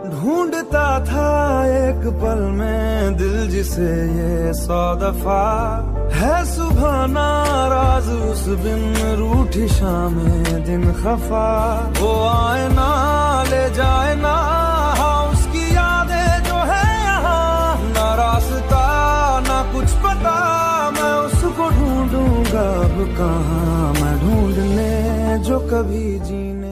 ढूंढता था एक पल में दिल जिसे ये 100 दफा, है सुबह नाराज उस बिन रूठी शामें दिन खफा। वो आए ना ले जाए ना हाँ उसकी यादें जो है यहाँ, ना रास्ता ना कुछ पता, मैं उसको ढूंढूंगा अब कहाँ, मैं ढूंढने जो कभी जीने